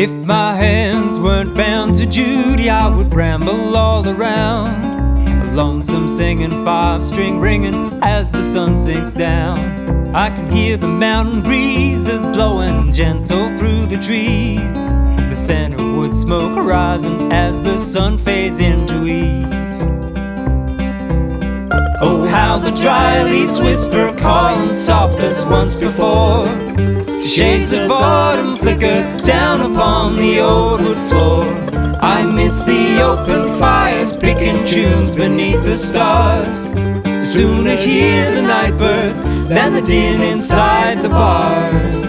If my hands weren't bound to duty, I would ramble all around, a lonesome singing, five-string ringing as the sun sinks down. I can hear the mountain breezes blowing gentle through the trees, the scent of wood smoke rising as the sun fades into eve. Oh, how the dry leaves whisper, calling soft as once before. Shades of autumn flicker down upon the old wood floor. I miss the open fires, picking tunes beneath the stars. Sooner hear the night birds than the din inside the bars.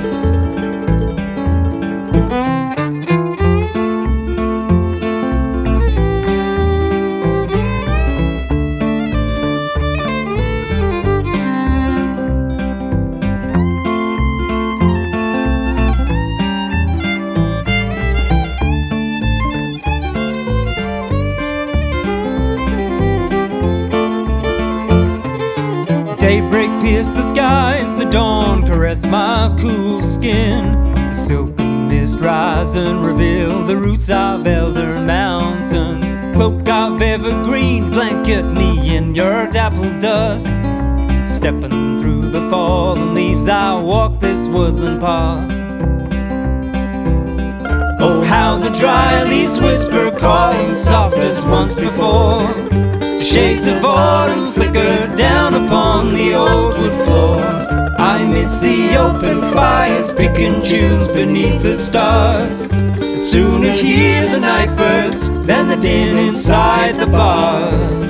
Daybreak pierced the skies, the dawn caressed my cool skin. The silken mist rise and reveal the roots of elder mountains. Cloak of evergreen, blanket me in your dappled dusk. Stepping through the fallen leaves, I walk this woodland path. Oh, how the dry leaves whisper, calling soft as once before. Shades of autumn flicker down upon the old wood floor. I miss the open fires, picking tunes beneath the stars. Sooner hear the night birds than the din inside the bars.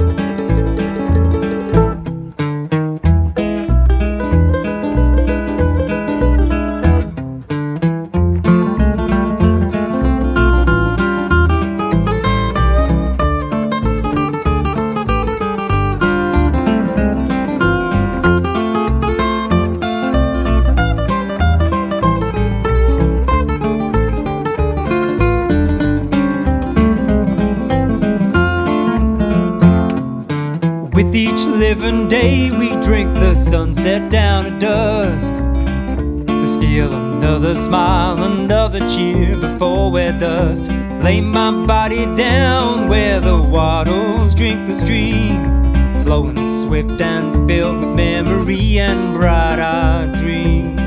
With each living day we drink the sunset down at dusk. Steal another smile, another cheer before we're dust. Lay my body down where the wattles drink the stream, flowing swift and filled with memory and bright-eyed dream.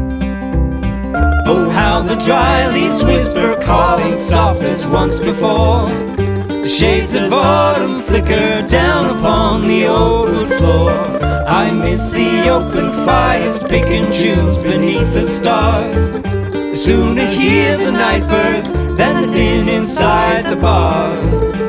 Oh, how the dry leaves whisper, calling soft as once before. The shades of autumn flicker down upon the old wood floor. I miss the open fires, picking tunes beneath the stars. Sooner hear the night birds than the din inside the bars.